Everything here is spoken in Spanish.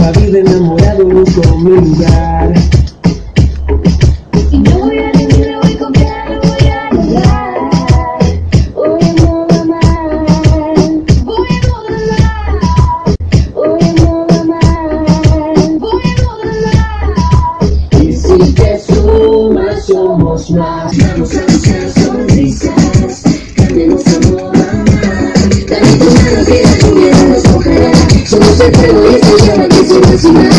la vida enamorado busco mi lugar. Y no voy a rendir, no voy a confiar, no voy a lograr. Hoy en modo amar, voy en modo amar. Hoy en modo amar, voy en modo amar. Y si te sumas somos más. Vamos a buscar sonrisas, cambiemos a modo amar. Dame tu mano que la lluvia nos mojará. Somos el fuego y esta llama que se va a encima.